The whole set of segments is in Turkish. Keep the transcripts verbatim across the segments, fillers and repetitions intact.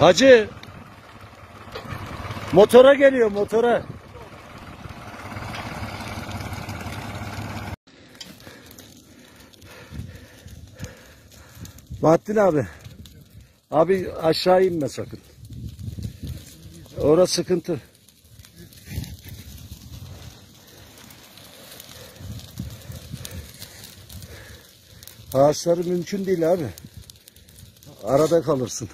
Hacı. Motora geliyor, motora. Bahattin abi. Abi aşağı inme sakın. Orası sıkıntı. Ağaçları mümkün değil abi. Arada kalırsın.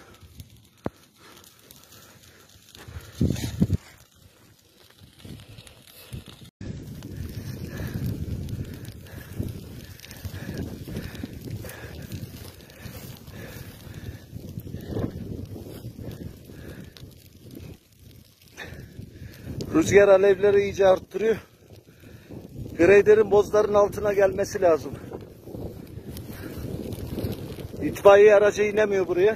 Rüzgar alevleri iyice arttırıyor. Grader'in bozların altına gelmesi lazım. İtfaiye aracı inemiyor buraya.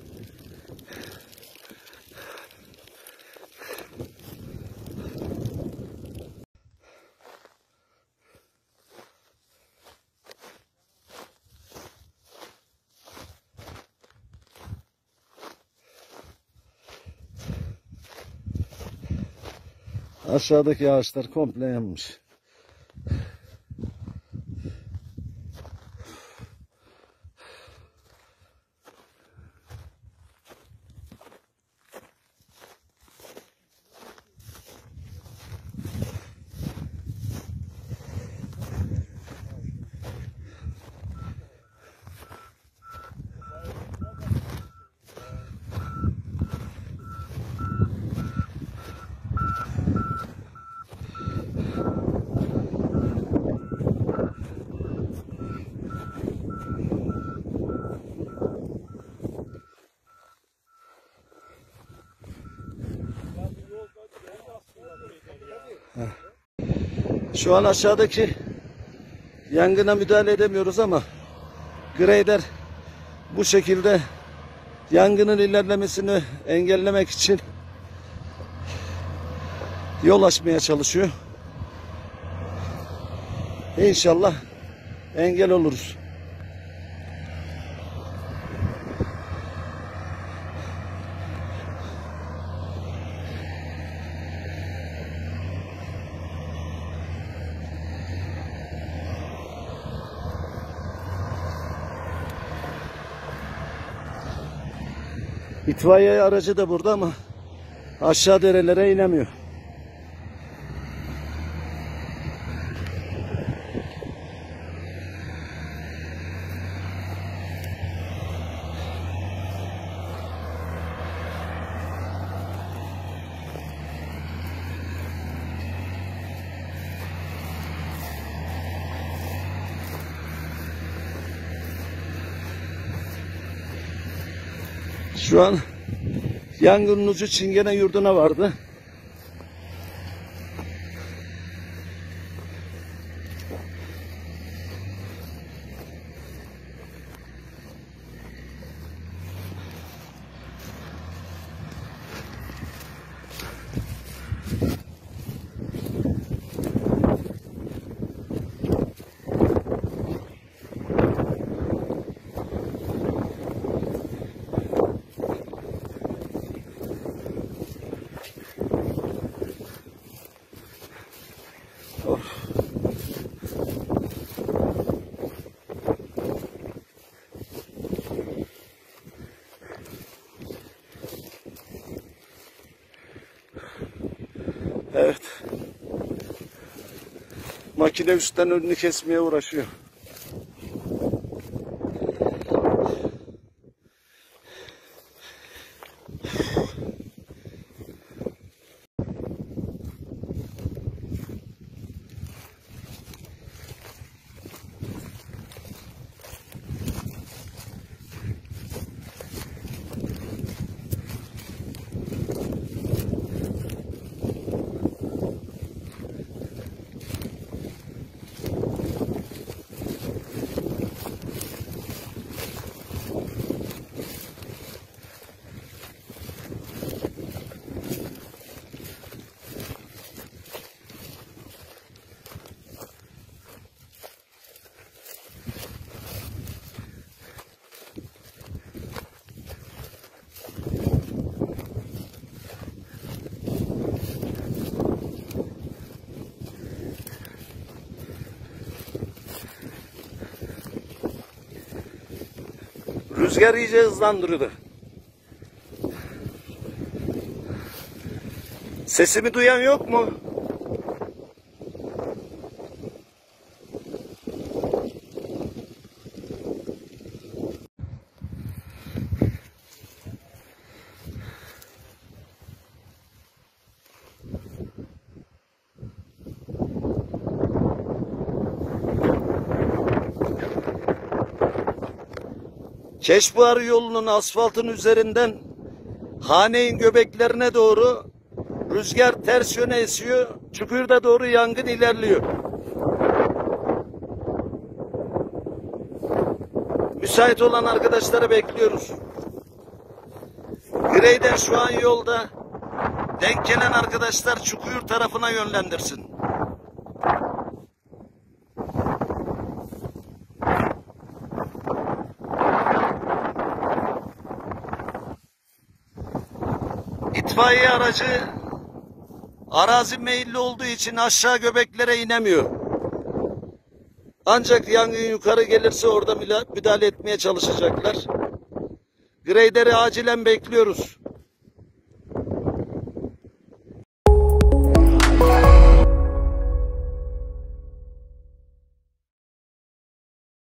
Aşağıdaki ağaçlar komple yanmış. Şu an aşağıdaki yangına müdahale edemiyoruz ama grader bu şekilde yangının ilerlemesini engellemek için yol açmaya çalışıyor. İnşallah engel oluruz. İtfaiye aracı da burada ama aşağı derelere inemiyor. Şu an yangının ucu Çingene yurduna vardı. Evet. Makine üstten önünü kesmeye uğraşıyor. Rüzgar iyice hızlandırdı. Sesimi duyan yok mu? Keşbuarı yolunun asfaltın üzerinden Hane'in göbeklerine doğru rüzgar ters yöne esiyor. Çukurda doğru yangın ilerliyor. Müsait olan arkadaşları bekliyoruz. Greyden şu an yolda. Denk gelen arkadaşlar Çukur tarafına yönlendirsin. İtfaiye aracı arazi meyilli olduğu için aşağı göbeklere inemiyor. Ancak yangın yukarı gelirse orada müdahale etmeye çalışacaklar. Greyder'i acilen bekliyoruz.